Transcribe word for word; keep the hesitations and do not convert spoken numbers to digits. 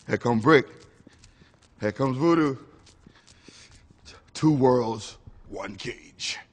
Here comes Brick. Here comes Voodoo. Two worlds, one cage.